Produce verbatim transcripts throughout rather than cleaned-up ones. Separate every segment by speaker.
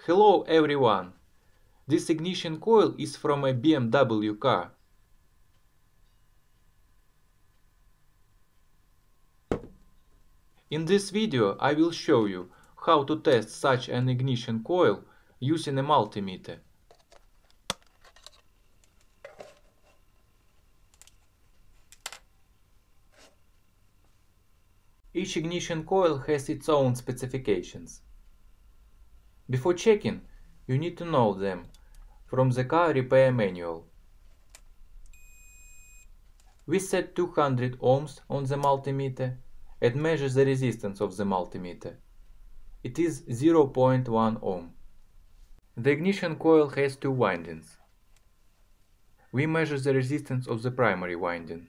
Speaker 1: Hello everyone! This ignition coil is from a B M W car. In this video I will show you how to test such an ignition coil using a multimeter. Each ignition coil has its own specifications. Before checking, you need to know them from the car repair manual. We set two hundred ohms on the multimeter and measure the resistance of the multimeter. It is zero point one ohm. The ignition coil has two windings. We measure the resistance of the primary winding.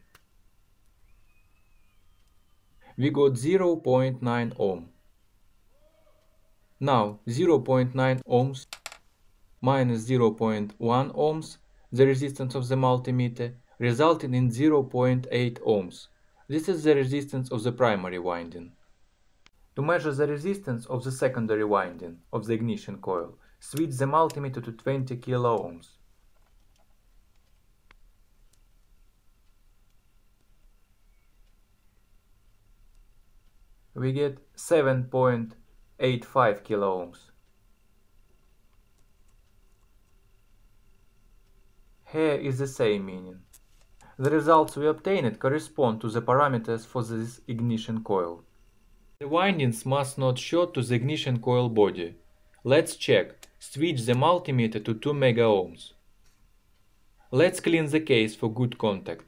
Speaker 1: We got zero point nine ohm. Now zero point nine ohms minus zero point one ohms, the resistance of the multimeter, resulting in zero point eight ohms. This is the resistance of the primary winding. To measure the resistance of the secondary winding of the ignition coil, switch the multimeter to twenty kilo ohms. We get seven point eight five kilo ohms. Here is the same meaning. The results we obtained correspond to the parameters for this ignition coil. The windings must not short to the ignition coil body. Let's check. Switch the multimeter to two mega ohms. Let's clean the case for good contact.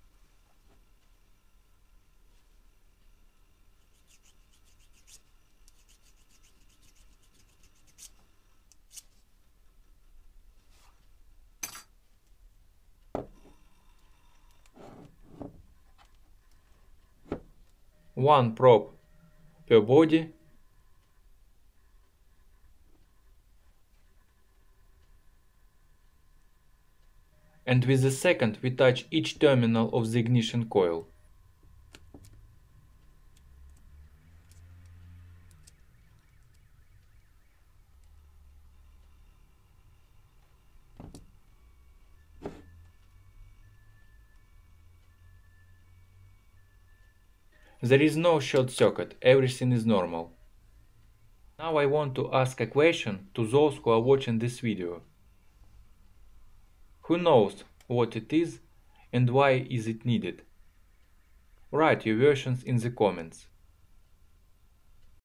Speaker 1: One probe per body. And with the second we touch each terminal of the ignition coil. There is no short circuit, everything is normal. Now I want to ask a question to those who are watching this video. Who knows what it is and why is it needed? Write your versions in the comments.